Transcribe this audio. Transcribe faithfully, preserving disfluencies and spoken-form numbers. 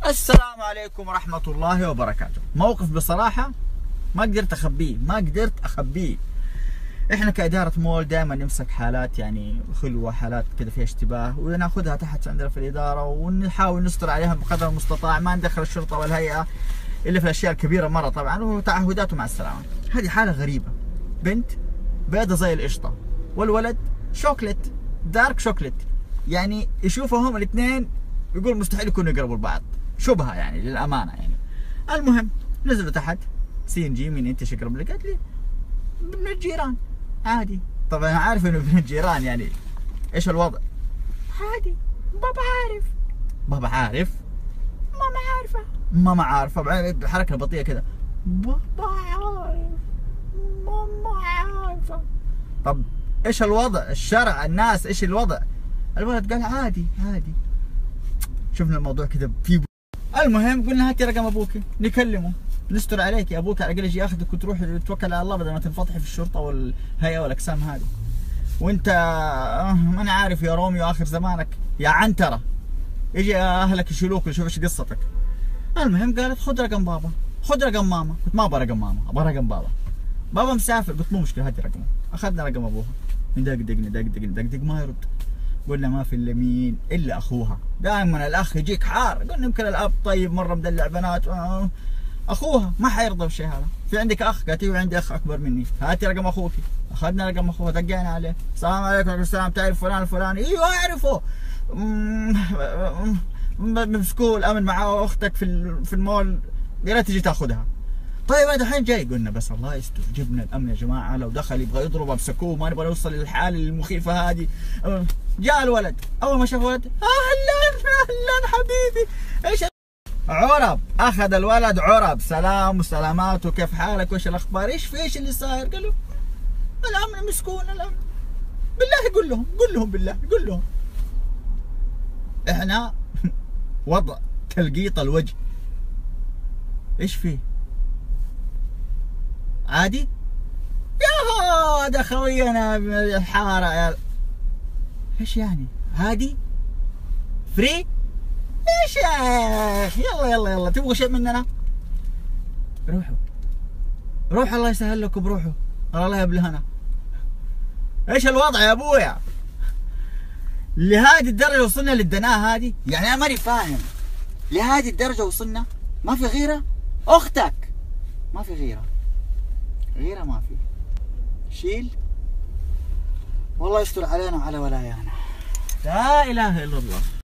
السلام عليكم ورحمة الله وبركاته. موقف بصراحة ما قدرت أخبيه ما قدرت أخبيه إحنا كإدارة مول دائما نمسك حالات يعني خلوة، حالات كذا فيها اشتباه، وناخذها تحت عندنا في الإدارة ونحاول نستر عليها بقدر المستطاع، ما ندخل الشرطة والهيئة إلا في الأشياء الكبيرة مرة طبعا، وتعهدات مع السلامة. هذه حالة غريبة، بنت بيضة زي القشطة والولد شوكليت دارك شوكليت، يعني يشوفهم الاثنين يقول مستحيل يكونوا يقربوا لبعض، شبهه يعني للامانه يعني. المهم نزلوا تحت، سي ان جي مين انت شقرب لي؟ قالت لي ابن الجيران. عادي، طبعا انا عارف انه ابن الجيران يعني ايش الوضع. عادي، بابا عارف بابا عارف ماما عارفه ماما عارفه بحركه بطيئه كذا، بابا عارف ماما عارفه. طب ايش الوضع؟ الشرع الناس ايش الوضع؟ الولد قال عادي عادي. شفنا الموضوع كذا في. المهم قلنا هاتي رقم ابوك نكلمه نستر عليك، يا ابوك على الاقل يجي ياخذك وتروح توكل على الله بدل ما تنفضحي في الشرطه والهيئه والاقسام هذه. وانت ما انا عارف يا روميو اخر زمانك يا عنتره، يجي اهلك يشيلوك ويشوفوا ايش قصتك. المهم قالت خذ رقم بابا خذ رقم ماما. قلت ما ابغى رقم ماما ابغى رقم بابا. بابا مسافر. قلت مو مشكله هاتي رقمه. اخذنا رقم ابوها، ندقدق ندقدق ندقدق ما يرد. قلنا ما في الا مين الا اخوها. دائما الاخ يجيك حار، قلنا يمكن الاب طيب مره مدلع بنات، اخوها ما حيرضى بالشيء هذا. في عندك اخ؟ قالت ايوه عندي اخ اكبر مني. هاتي رقم اخوك. اخذنا رقم اخوها دقينا عليه، السلام عليكم. وعليكم السلام، تعرف فلان الفلاني؟ ايوه اعرفه، مسكوه الامن معاه اختك في في المول، يا تجي تاخذها. طيب انا الحين جاي. قلنا بس الله يستر، جبنا الامن يا جماعه، لو دخل يبغى يضرب امسكوه، ما نبغى نوصل للحاله المخيفه هذه. جاء الولد، اول ما شاف الولد اهلا اهلا حبيبي ايش عرب، اخذ الولد عرب، سلام وسلامات وكيف حالك وايش الاخبار، ايش في ايش اللي صاير؟ قال له الامن مسكون الامن. بالله قول لهم قول لهم بالله قول لهم احنا وضع تلقيط الوجه. ايش فيه؟ عادي؟ يا هذا خوينا الحارة يا. ايش يعني؟ عادي؟ فري؟ ايش يا اخي؟ يلا يلا يلا، تبغوا شيء مننا؟ روحوا روحوا الله يسهل لكم، بروحوا الله يبلي هنا. ايش الوضع يا ابويا؟ لهذه الدرجة وصلنا للدناءة هذه؟ يعني انا ماني فاهم، لهذه الدرجة وصلنا؟ ما في غيرة؟ اختك ما في غيرة، غيرة ما في. شيل والله يستر علينا وعلى ولايانا. لا اله الا الله.